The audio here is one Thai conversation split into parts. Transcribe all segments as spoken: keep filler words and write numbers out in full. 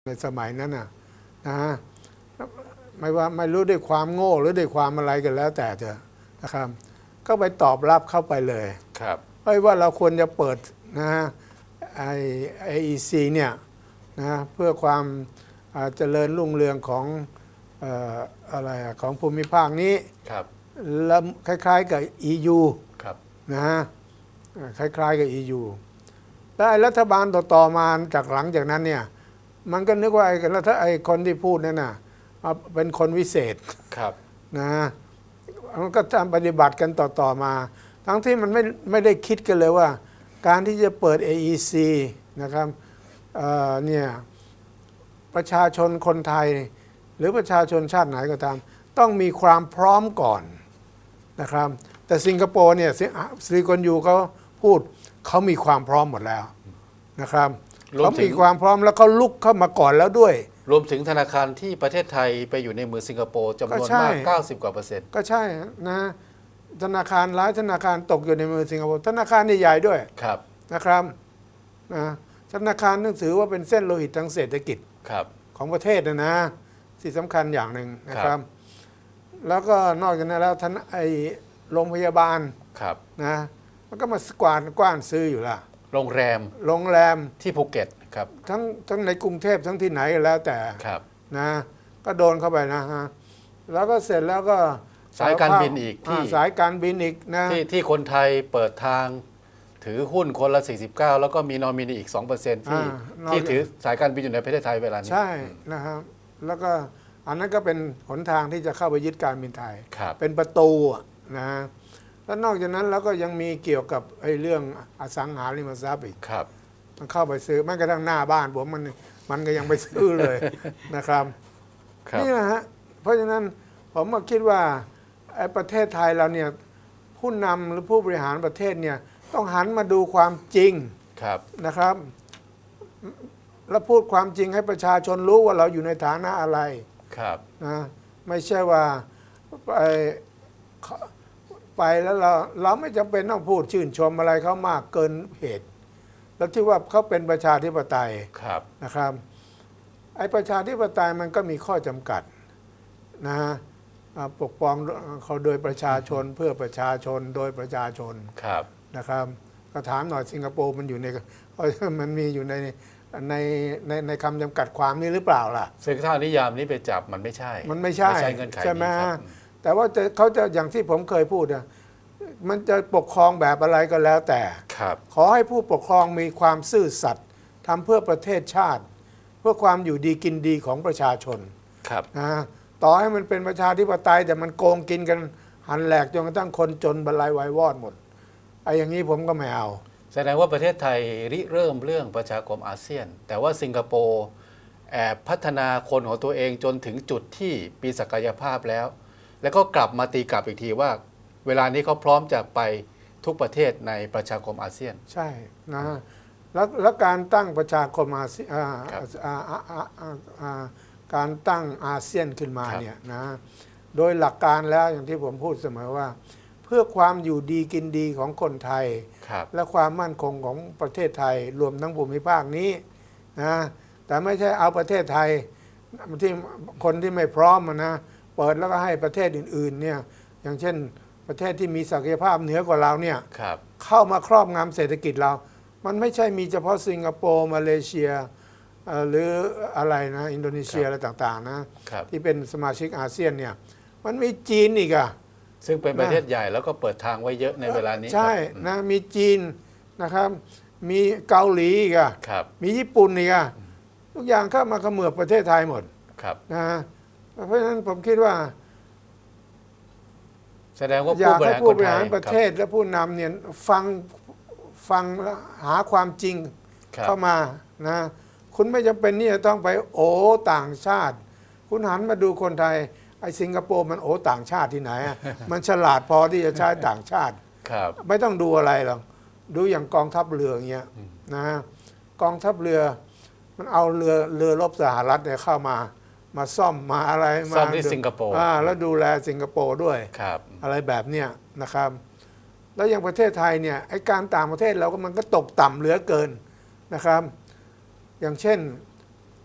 ในสมัยนั้นนะนะฮะไม่ว่าไม่รู้ด้วยความโง่หรือด้วยความอะไรกันแล้วแต่เถอะนะครับก็ไปตอบรับเข้าไปเลยครับเฮ้ยว่าเราควรจะเปิดนะฮะไอไอซีเนี่ยนะเพื่อความเจริญรุ่งเรืองของเอ่ออะไรของภูมิภาคนี้ครับแล้วคล้ายๆกับ อี ยูครับนะฮะคล้ายๆกับ อี ยู แล้วไอ้รัฐบาลต่อๆมาจากหลังจากนั้นเนี่ยมันก็นึกว่าไอ้รัฐไอ้คนที่พูดนั่นน่ะเป็นคนวิเศษครับนะมันก็ทำปฏิบัติกันต่อๆมา ทั้งที่มันไม่ไม่ได้คิดกันเลยว่าการที่จะเปิด เอ อี ซี นะครับเอ่อเนี่ยประชาชนคนไทยหรือประชาชนชาติไหนก็ตามต้องมีความพร้อมก่อนนะครับแต่สิงคโปร์เนี่ยซีกอนยูเขาพูดเขามีความพร้อมหมดแล้วนะครับเขามีความพร้อมแล้วเขาลุกเข้ามาก่อนแล้วด้วยรวมถึงธนาคารที่ประเทศไทยไปอยู่ในมือสิงคโปร์จำนวนมากเก้าสิบกว่าเปอร์เซ็นต์ก็ใช่นะธนาคารหลายธนาคารตกอยู่ในมือสิงคโปร์ธนาคารใหญ่ๆด้วยครับนะครับนะธนาคารนึกถือว่าเป็นเส้นโลหิตทางเศรษฐกิจของประเทศนะนะที่สำคัญอย่างหนึ่งนะครับแล้วก็นอกจากนั้นแล้วท่านไอโรงพยาบาลนะมันก็มากวาดกว้านซื้ออยู่ละโรงแรมโรงแรมที่ภูเก็ตครับทั้งทั้งในกรุงเทพทั้งที่ไหนแล้วแต่นะก็โดนเข้าไปนะฮะแล้วก็เสร็จแล้วก็สายการบินอีกที่สายการบินอีกนะที่ที่คนไทยเปิดทางถือหุ้นคนละสี่สิบเก้าแล้วก็มีนอมินีอีก สองเปอร์เซ็นต์ ที่ที่ถือสายการบินอยู่ในประเทศไทยเวลานี้ใช่นะครับแล้วก็อันนั้นก็เป็นหนทางที่จะเข้าไปยึดการบินไทยเป็นประตูนะแล้วนอกจากนั้นแล้วก็ยังมีเกี่ยวกับไอ้เรื่องอสังหาริมทรัพย์อีกมันเข้าไปซื้อแม้กระทั่งหน้าบ้านผมมันมันก็ยังไปซื้อเลยนะครับนี่นะฮะเพราะฉะนั้นผมมาคิดว่าไอ้ประเทศไทยเราเนี่ยผู้นำหรือผู้บริหารประเทศเนี่ยต้องหันมาดูความจริงนะครับแล้วพูดความจริงให้ประชาชนรู้ว่าเราอยู่ในฐานะอะไรนะไม่ใช่ว่าไปไปแล้วเราเราไม่จำเป็นต้องพูดชื่นชมอะไรเขามากเกินเหตุแล้วที่ว่าเขาเป็นประชาธิปไตยนะครับไอ้ประชาธิปไตยมันก็มีข้อจำกัดนะปกป้องเขาโดยประชาชนเพื่อประชาชนโดยประชาชนนะครับก็ถามหน่อยสิงคโปร์มันอยู่ในมันมีอยู่ในในในในคำจำกัดความนี้หรือเปล่าล่ะซึ่งถ้านิยามนี้ไปจับมันไม่ใช่มันไม่ใช่ใช่ไหมแต่ว่าจะเขาจะอย่างที่ผมเคยพูดนะมันจะปกครองแบบอะไรก็แล้วแต่ขอให้ผู้ปกครองมีความซื่อสัตย์ทำเพื่อประเทศชาติเพื่อความอยู่ดีกินดีของประชาชนนะต่อให้มันเป็นประชาธิปไตยแต่มันโกงกินกันหันแหลกจนกระทั่งคนจนบรรลัยวายวอดหมดไอ้อย่างนี้ผมก็ไม่เอาแสดงว่าประเทศไทยริเริ่มเรื่องประชาคมอาเซียนแต่ว่าสิงคโปร์แอบพัฒนาคนของตัวเองจนถึงจุดที่มีศักยภาพแล้วแล้วก็กลับมาตีกลับอีกทีว่าเวลานี้เขาพร้อมจะไปทุกประเทศในประชาคมอาเซียนใช่นะแล้วแล้วการตั้งประชาคมอาเซียนการตั้งอาเซียนขึ้นมาเนี่ยนะโดยหลักการแล้วอย่างที่ผมพูดเสมอว่าเพื่อความอยู่ดีกินดีของคนไทยและความมั่นคงของประเทศไทยรวมทั้งภูมิภาคนี้นะแต่ไม่ใช่เอาประเทศไทยที่คนที่ไม่พร้อมนะเปิดแล้วก็ให้ประเทศอื่นๆเนี่ยอย่างเช่นประเทศที่มีศักยภาพเหนือกว่าเราเนี่ยเข้ามาครอบงำเศรษฐกิจเรามันไม่ใช่มีเฉพาะสิงคโปร์มาเลเซียหรืออะไรนะอินโดนีเซียอะไรต่างๆนะที่เป็นสมาชิกอาเซียนเนี่ยมันมีจีนอีกอะซึ่งเป็นประเทศใหญ่แล้วก็เปิดทางไว้เยอะในเวลานี้ใช่นะมีจีนนะครับมีเกาหลีอีกอะมีญี่ปุ่นอีกอะทุกอย่างเข้ามาเขมือบประเทศไทยหมดนะเพราะฉะนั้นผมคิดว่าแสดงว่าอยากให้ผู้บริหารประเทศและผู้นำเนี่ยฟังฟังหาความจริงเข้ามานะคุณไม่จำเป็นนี่จะต้องไปโอ้ต่างชาติคุณหันมาดูคนไทยไอ้สิงคโปร์มันโอ้ต่างชาติที่ไหนมันฉลาดพอที่จะใช้ต่างชาติไม่ต้องดูอะไรหรอกดูอย่างกองทัพเรืออย่างเงี้ยนะกองทัพเรือมันเอาเรือเรือรบสหรัฐเนี่ยเข้ามามาซ่อมมาอะไรมาซ่อมที่สิงคโปร์แล้วดูแลสิงคโปร์ด้วยอะไรแบบเนี้ยนะครับแล้วอย่างประเทศไทยเนี่ยไอ้การต่างประเทศเราก็มันก็ตกต่ำเหลือเกินนะครับอย่างเช่น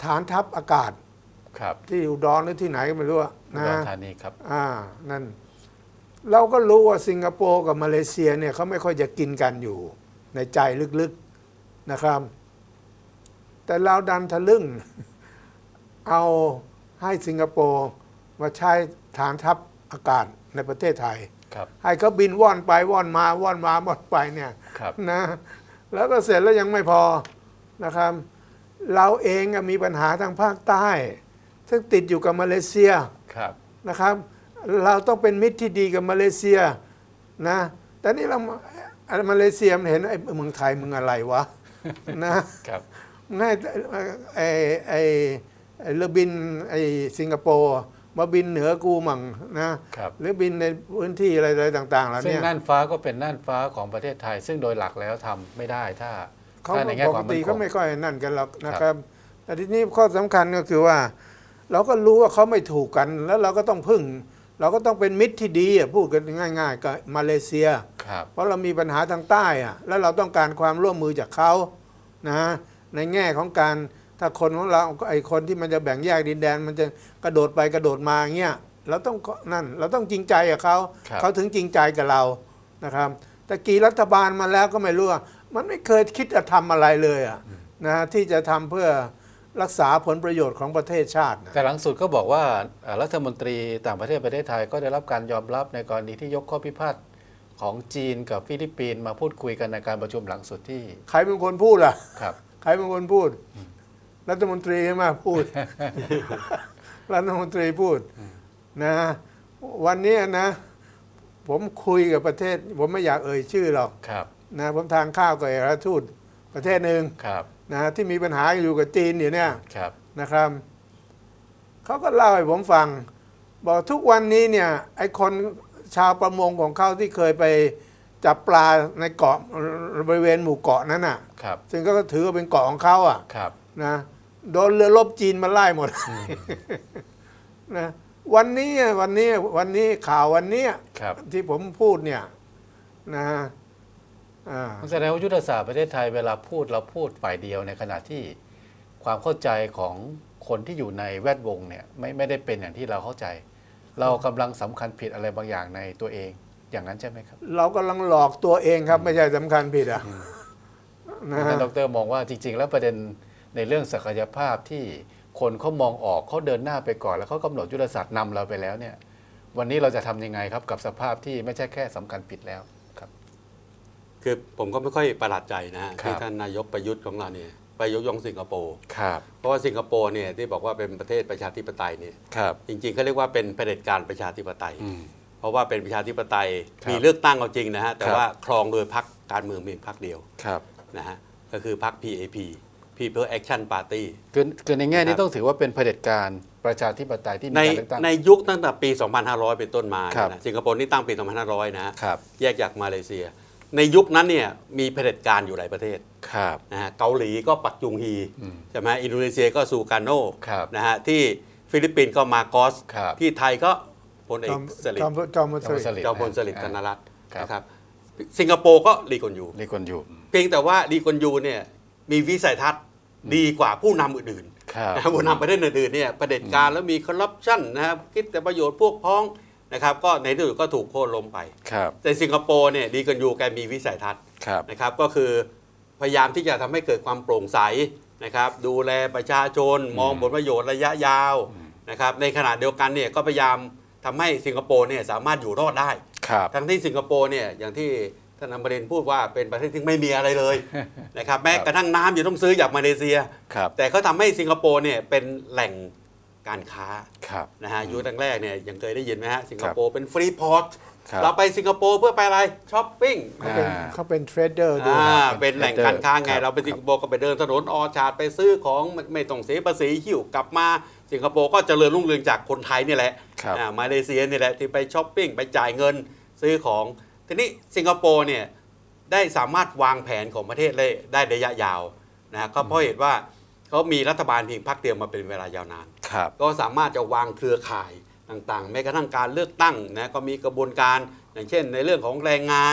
ฐานทัพอากาศครับที่อุดรหรือที่ไหนก็ไม่รู้อะอุนะดรธานีครับอ่านั่นเราก็รู้ว่าสิงคโปร์กับมาเลเซียเนี่ยเขาไม่ค่อยจะกินกันอยู่ในใจลึกๆนะครับ แต่เราดันทะลึ่ง เอาให้สิงคโปร์มาใช้ฐานทัพอากาศในประเทศไทยครับให้เขาบินว่อนไปว่อนมาว่อนมาว่อนไปเนี่ยครับนะแล้วก็เสร็จแล้วยังไม่พอนะครับ เราเองอะมีปัญหาทางภาคใต้ซึ่งติดอยู่กับมาเลเซียครับนะครับ เราต้องเป็นมิตรที่ดีกับมาเลเซียนะแต่นี่เรามาเลเซียมันเห็นไอ้เมืองไทยมึงอะไรวะ นะครับ ง่ายไอ้ไอ้ไอ้เรือบินไอ้สิงคโปร์มาบินเหนือกูมั่งนะครับ หรือบินในพื้นที่อะไรอะไรต่างๆแล้วซึ่งเนี่ยน่านฟ้าก็เป็นน่านฟ้าของประเทศไทย ซึ่งโดยหลักแล้วทำไม่ได้ถ้าเขาถ้าในแง่ปคกวามมั่ตินคเขางไม่ค่อยนั่นกันหรอกนะครับ แต่ทีนี้ข้อสำคัญก็คือว่า เราก็รู้ว่าเขาไม่ถูกกันแล้วเราก็ต้องพึ่ง เราก็ต้องเป็นมิตรที่ดีอ่ะพูดกันง่ายๆกับมาเลเซียครับเพราะเรามีปัญหาทางใต้อ่ะแล้วเราต้องการความร่วมมือจากเขานะในแง่ของการถ้าคนของเราไอ้คนที่มันจะแบ่งแยกดินแดน มันจะกระโดดไปกระโดดมาเงี้ยเราต้องนั่นเราต้องจริงใจกับเขาครับเขาถึงจริงใจกับเรานะครับ แต่กี่รัฐบาลมาแล้วก็ไม่รู้ว่ามันไม่เคยคิดจะทำอะไรเลยอ่ะนะที่จะทำเพื่อรักษาผลประโยชน์ของประเทศชาตินะแต่หลังสุดก็บอกว่าเอ่อรัฐมนตรีต่างประเทศประเทศไทยก็ได้รับการยอมรับในกรณีที่ยกข้อพิพาทของจีนกับฟิลิปปินส์มาพูดคุยกันในการประชุมหลังสุดที่ใครเป็นคนพูดล่ะครับใครเป็นคนพูด รัฐมนตรีใช่ไหมพูด รัฐมนตรีพูดนะ วันนี้นะ ผมคุยกับประเทศ ผมไม่อยากเอ่ยชื่อหรอกครับนะผมทานข้าวกับเอกอัครราชทูตประเทศหนึ่งครับนะที่มีปัญหาอยู่กับจีนอยู่เนี่ยครับนะครับเขาก็เล่าให้ผมฟัง บอกทุกวันนี้เนี่ยไอ้คนชาวประมงของเขาที่เคยไปจับปลาในเกาะบริเวณหมู่เกาะนั้นน่ะครับซึ่งก็ถือว่าเป็นเกาะของเขาอ่ะครับนะโดนเรือรบจีนมาไล่หมดนะวันนี้วันนี้วันนี้ข่าววันนี้ครับที่ผมพูดเนี่ยนะอ่าแสดงว่ายุทธศาสตร์ประเทศไทยเวลาพูดเราพูดฝ่ายเดียวในขณะที่ความเข้าใจของคนที่อยู่ในแวดวงเนี่ยไม่ไม่ได้เป็นอย่างที่เราเข้าใจ เรากำลังสำคัญผิดอะไรบางอย่างในตัวเองอย่างนั้นใช่ไหมครับเรากำลังหลอกตัวเองครับ ไม่ใช่สำคัญผิดอ่ะนะท่านดรมองว่าจริง ๆ แล้วประเด็นในเรื่องศักยภาพที่คนเขามองออกเขาเดินหน้าไปก่อนแล้วเขากำหนดยุทธศาสตร์นำเราไปแล้วเนี่ยวันนี้เราจะทำยังไงครับกับสภาพที่ไม่ใช่แค่สำคัญผิดแล้วครับคือผมก็ไม่ค่อยประหลาดใจนะฮะครับที่ท่านนายกประยุทธ์ของเราเนี่ยไปยกย่องสิงคโปร์ครับเพราะว่าสิงคโปร์เนี่ยที่บอกว่าเป็นประเทศประชาธิปไตยเนี่ยครับจริงๆเขาเรียกว่าเป็นเผด็จการประชาธิปไตยอืมเพราะว่าเป็นประชาธิปไตยครับมีเลือกตั้งเอาจริงนะฮะแต่ครับว่าครองโดยพรรคการเมืองเพียงพรรคเดียวครับนะฮะก็คือพรรค พี เอ พี People Action Party คือคือในแง่นี้ครับต้องถือว่าเป็นเผด็จการประชาธิปไตยที่มีในการเลือกตั้งในยุคตั้งแต่ปี สองพันห้าร้อย เป็นต้นมาครับนะสิงคโปร์นี่ตั้งปี สองพันห้าร้อย นะฮะครับแยกจากมาเลเซีย ในยุคนั้นเนี่ยมีเผด็จการอยู่หลายประเทศครับนะฮะเกาหลีก็ปักจุงฮีอืมใช่ไหมอินโดนีเซียก็ซูการโนครับนะฮะที่ฟิลิปปินส์ก็มาโกสครับที่ไทยก็พลเอจกอมสลิดจอมจอมพลสฤษดิ์จอมพลสฤษดิ์เจ้าพลสฤษดิ์ธนรัตน์ครับนะครับสิงคโปร์ก็ลีกวนยูลีกวนยูเพียงแต่ว่าลีกวนยูเนี่ยมีวิสัยทัศน์ดีกว่าผู้นำอื่นครับๆนะผู้นำประเทศอื่นๆเนี่ยประเผด็จการแล้วมีคอร์รัปชันนะครับคิดแต่ประโยชน์พวกพ้องนะครับก็ในที่สุดก็ถูกโค่นล้มไปครับแต่สิงคโปร์เนี่ยลีกวนยูแกมีวิสัยทัศน์ครับนะครับก็คือพยายามที่จะทำให้เกิดความโปร่งใสนะครับดูแลประชาชนมองผลประโยชน์ระยะยาวนะครับในขณะเดียวกันเนี่ยก็พยายามทำให้สิงคโปร์เนี่ยสามารถอยู่รอดได้ครับทั้งที่สิงคโปร์เนี่ยอย่างที่ท่านอมรินทร์พูดว่าเป็นประเทศที่ไม่มีอะไรเลย นะครับแม้กระทั่งน้ำอยู่ต้องซื้อจากมาเลเซียครับแต่เขาทำให้สิงคโปร์เนี่ยเป็นแหล่งการค้าครับนะฮะยุคแรกๆเนี่ยยังเคยได้ยินไหมฮะสิงคโปร์เป็นฟรีพอร์ตครับเราไปสิงคโปร์เพื่อไปอะไรช้อปปิ้งเขาเป็นอ่าเขาเป็นเทรดเดอร์ด้วยอ่านะเป็นแหล่งการค้าไงครับเราไปสิงคโปร์ก็ไปเดินถนนออชาร์ดไปซื้อของไม่ไม่ต้องเสียภาษีหิ้วกลับมาสิงคโปร์ก็เจริญรุ่งเรืองจากคนไทยนี่แหละครับอ่ามาเลเซียนี่แหละที่ไปช้อปปิ้งไปจ่ายเงินซื้อของทีนี้สิงคโปร์เนี่ยได้สามารถวางแผนของประเทศได้ได้ระยะยาวนะฮะก็เพราะเหตุว่าเขามีรัฐบาลเพียงพรรคเดียวมาเป็นเวลายาวนานครับก็สามารถจะวางเครือข่ายต่างๆ แม้กระทั่งการเลือกตั้งนะก็มีกระบวนการอย่างเช่น ในเรื่องของแรงงาน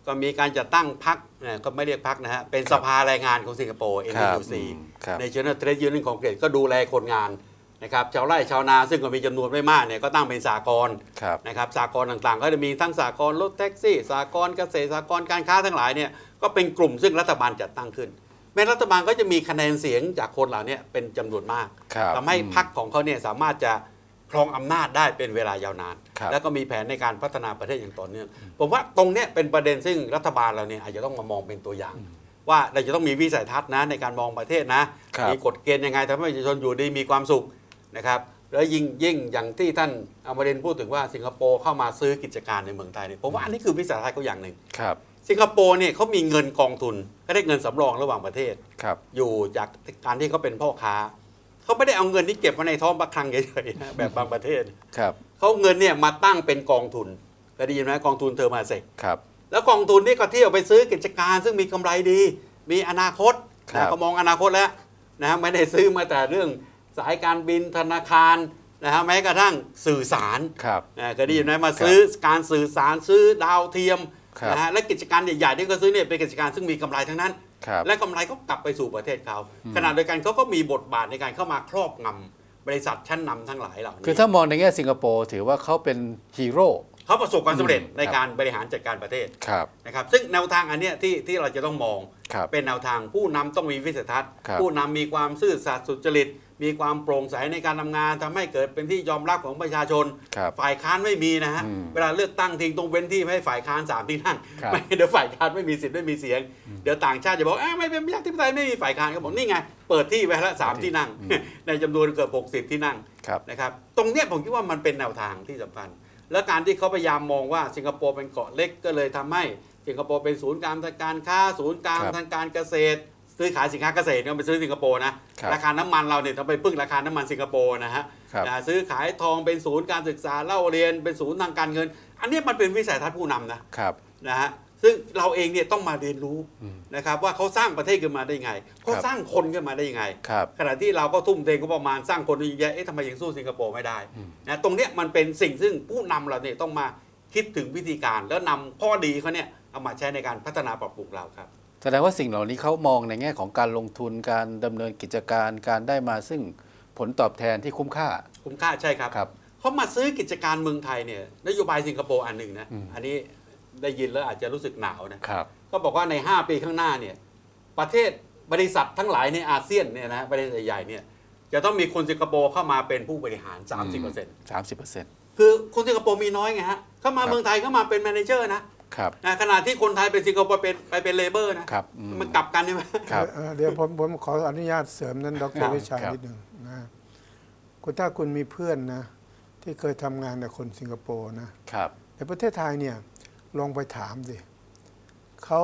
ก็มีการจัดตั้งพรรคนะก็ไม่เรียกพรรคนะฮะเป็นสภาแรงงานของสิงคโปร์ เอ็นครัทีบยู ซีอืมครับ National Trade Union Congress ก็ดูแลคนงานนะครับชาวไร่ชาวนาซึ่งก็มีจำนวนไม่มากเนี่ยก็ตั้งเป็นสหกรณ์ครับนะครับสหกรณ์ต่างๆ ก็จะมีทั้งสหกรณ์รถแท็กซี่สหกรณ์เกษตรสหกรณ์การค้าทั้งหลายเนี่ยก็เป็นกลุ่มซึ่งรัฐบาลจัดตั้งขึ้น แม้รัฐบาลก็จะมีคะแนนเสียงจากคนเหล่านี้เป็นจำนวนมากครับทำให้อืมพรรคของเขาเนี่ยสามารถจะครองอำนาจได้เป็นเวลายาวนานครับแล้วก็มีแผนในการพัฒนาประเทศอย่างต่อเนื่องผมว่าตรงเนี้ยเป็นประเด็นซึ่งรัฐบาลเราเนี่ยอาจจะต้องมามองเป็นตัวอย่าง ว่าเราจะต้องมีวิสัยทัศน์นะในการมองประเทศนะครับ มีกฎเกณฑ์ยังไงทำให้ประชาชนอยู่ดีมีความสุขนะครับแล้วยิ่งยิ่งอย่างที่ท่านอมรินทร์พูดถึงว่าสิงคโปร์เข้ามาซื้อกิจการในเมืองไทยเนี่ยผมว่าอันนี้คือวิสัยทัศน์เขาอย่างหนึ่งครับสิงคโปร์เนี่ยเขามีเงินกองทุนก็ได้เงินสำรองระหว่างประเทศครับอยู่จากการที่เขาเป็นพ่อค้าเขาไม่ได้เอาเงินที่เก็บไว้ในท้องพระคลังเฉยๆนะแบบบางประเทศครับเขาเงินเนี่ยมาตั้งเป็นกองทุนเคยได้ยินไหมกองทุนเทอร์มาเซกครับแล้วกองทุนนี่ก็เที่ยวไปซื้อกิจการซึ่งมีกำไรดี มีอนาคตครับนะเขามองอนาคตแล้วนะฮะไม่ได้ซื้อมาแต่เรื่องสายการบินธนาคารนะฮะแม้กระทั่งสื่อสารครับนะเคยได้ยินไหมมาซื้อการสื่อสารซื้อดาวเทียมครับนะฮะและกิจการใหญ่ๆที่เขาซื้อเนี่ยเป็นกิจการซึ่งมีกำไรทั้งนั้นครับและกำไรก็กลับไปสู่ประเทศเขาอืมขณะเดียวกันเขาก็มีบทบาทในการเข้ามาครอบงำบริษัทชั้นนำทั้งหลายเหล่านี้คือถ้ามองในแง่สิงคโปร์ถือว่าเขาเป็นฮีโร่เขาประสบความสำเร็จอืมในการบริหารจัดการประเทศครับนะครับซึ่งแนวทางอันเนี้ยที่ที่เราจะต้องมองครับเป็นแนวทางผู้นำต้องมีวิสัยทัศน์ครับผู้นำมีความซื่อสัตย์สุจริต มีความโปร่งใสในการทำงานทำให้เกิดเป็นที่ยอมรับของประชาชนครับฝ่ายค้านไม่มีนะฮะอืมเวลาเลือกตั้งทิ้งต้องเว้นที่ให้ฝ่ายค้านสามที่นั่งครับไม่เดี๋ยวฝ่ายค้านไม่มีสิทธิ์ไม่มีเสียง เดี๋ยวต่างชาติจะบอกเอ้ยไม่เป็นประชาธิปไตยไม่มีฝ่ายค้านก็บอกนี่ไงเปิดที่ไว้แล้วสามที่นั่ง ในจำนวนเกือบหกสิบที่นั่งครับนะครับตรงเนี้ยผมคิดว่ามันเป็นแนวทางที่สำคัญ และการที่เขาพยายามมองว่าสิงคโปร์เป็นเกาะเล็กก็เลยทำให้สิงคโปร์เป็นศูนย์กลางทางการค้าศูนย์กลางครับทางการเกษตร ซื้อขายสินค้าเกษตรเนี่ยไปซื้อสิงคโปร์นะครับ ราคาน้ำมันเราเนี่ยต้องไปพึ่งราคาน้ำมันสิงคโปร์นะฮะครับนะซื้อขายทองเป็นศูนย์การศึกษาเล่าเรียนเป็นศูนย์ทางการเงิน อันเนี้ยมันเป็นวิสัยทัศน์ผู้นำนะครับ นะฮะซึ่งเราเองเนี่ยต้องมาเรียนรู้อืมนะครับว่าเขาสร้างประเทศขึ้นมาได้ยังไงเขาครับสร้างคนขึ้นมาได้ยังไงครับขณะที่เราก็ทุ่มเทก็ประมาณสร้างคนเยอะแยะเอ๊ะทำไมยังสู้สิงคโปร์ไม่ได้อืมนะตรงเนี้ยมันเป็นสิ่งซึ่งผู้นำเราเนี่ยต้องมาคิดถึงวิธีการแล้วนำข้อดีเขาเนี่ยเอามาใช้ในการพัฒนาปรับปรุงเราครับแสดงว่าสิ่งเหล่านี้เขามองในแง่ของการลงทุนการดำเนินกิจการการได้มาซึ่งผลตอบแทนที่คุ้มค่าคุ้มค่าใช่ครับครับเขามาซื้อกิจการเมืองไทยเนี่ยนโยบายสิงคโปร์อันหนึ่งนะอืมอันนี้ได้ยินแล้วอาจจะรู้สึกหนาวนะครับ ก็บอกว่าใน ห้า ปีข้างหน้าเนี่ยประเทศบริษัททั้งหลายในอาเซียนเนี่ยนะประเทศใหญ่ๆเนี่ยจะต้องมีคนสิงคโปร์เข้ามาเป็นผู้บริหาร สามสิบเปอร์เซ็นต์สามสิบเปอร์เซ็นต์คือคนสิงคโปร์มีน้อยไงฮะเข้ามาครับเมืองไทยเข้ามาเป็นแมเนเจอร์นะครับ นะขณะที่คนไทยเป็นสิงคโปร์เป็นไปเป็นเลเบอร์นะครับอืมมันกลับกันใช่ไหมครับเอ่อเดี๋ยวผมผมขออนุญาตเสริมนั้นดครัรบวิชัยครับนิดหนึ่งนะคุณถ้าคุณมีเพื่อนนะที่เคยทำงานกับคนสิงคโปร์นะครับ ในประเทศไทยเนี่ยลองไปถามสิเขา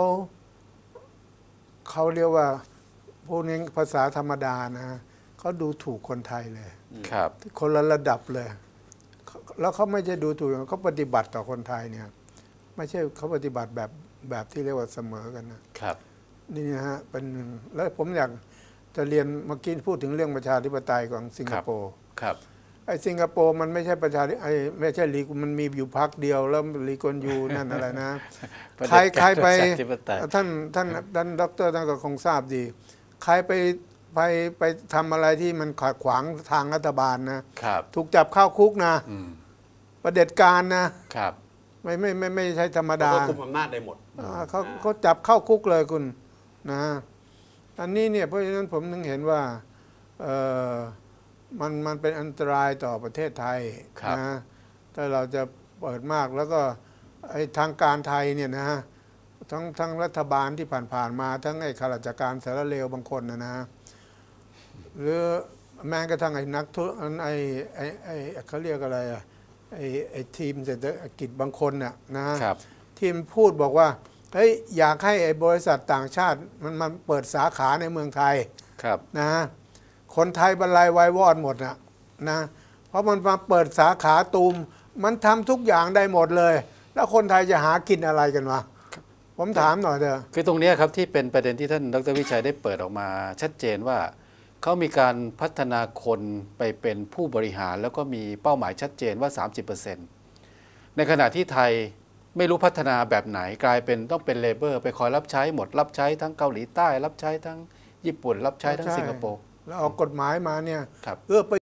เขาเรียกว่าพูดในภาษาธรรมดานะเขาดูถูกคนไทยเลยครับคนละระดับเลย แล้วเขาไม่ใช่ดูถูกอย่างเขาปฏิบัติต่อคนไทยเนี่ย ไม่ใช่เขาปฏิบัติแบบแบบที่เรียกว่าเสมอกันนะครับ นี่นะฮะเป็นหนึ่งแล้วผมอยากจะเรียนเมื่อกี้พูดถึงเรื่องประชาธิปไตยของสิงคโปร์ครับไอ้สิงคโปร์มันไม่ใช่ประชาธิไอ้ไม่ใช่ลีกมันมีอยู่พรรคเดียวแล้วลีกวนยูนั่นอะไรนะ ใครใครไปประชาธิปไตยท่านท่านท่านด็อกเตอร์ท่านก็คงทราบดี ใครไปไปไปทำอะไรที่มันขัดขวางทางรัฐบาลนะครับ ถูกจับเข้าคุกนะอืมประเผด็จการนะครับ ไม่ไม่ไม่ไม่ใช่ธรรมดาเขาคุมอำนาจได้หมดอ่าเขาเขาจับเข้าคุกเลยคุณนะอันนี้เนี่ยเพราะฉะนั้นผมถึงเห็นว่าเออมันมันเป็นอันตรายต่อประเทศไทยครับนะถ้าเราจะเปิดมากแล้วก็ไอ้ทางการไทยเนี่ยนะทั้งทั้งรัฐบาลที่ผ่านๆมาทั้งไอ้ข้าราชการสารเลวบางคนนะนะหรือแม้กระทั่งไอ้นักธุรไอ้ไอ้ไอ้เขาเรียกอะไรอะไอ้ไอ้ทีมเศรษฐกิจบางคนน่ะนะครับ ทีมพูดบอกว่าเฮ้ยอยากให้ไอ้บริษัทต่างชาติมันมันเปิดสาขาในเมืองไทยครับนะคนไทยบรรลัยวายวอดหมดนะนะเพราะมันมาเปิดสาขาตูมมันทำทุกอย่างได้หมดเลย แล้วคนไทยจะหากินอะไรกันวะผมถามหน่อยเถอะคือตรงเนี้ยครับที่เป็นประเด็นที่ท่านดรวิชัยได้เปิดออกมา ชัดเจนว่าเขามีการพัฒนาคนไปเป็นผู้บริหาร แล้วก็มีเป้าหมายชัดเจนว่า สามสิบเปอร์เซ็นต์ ในขณะที่ไทยไม่รู้พัฒนาแบบไหนกลายเป็นต้องเป็นเลเบอร์ไปคอยรับใช้หมดรับใช้ทั้งเกาหลีใต้รับใช้ทั้งญี่ปุ่นรับใช้ทั้งสิงคโปร์แล้วออกกฎหมายมาเนี่ยครับเอื้อประ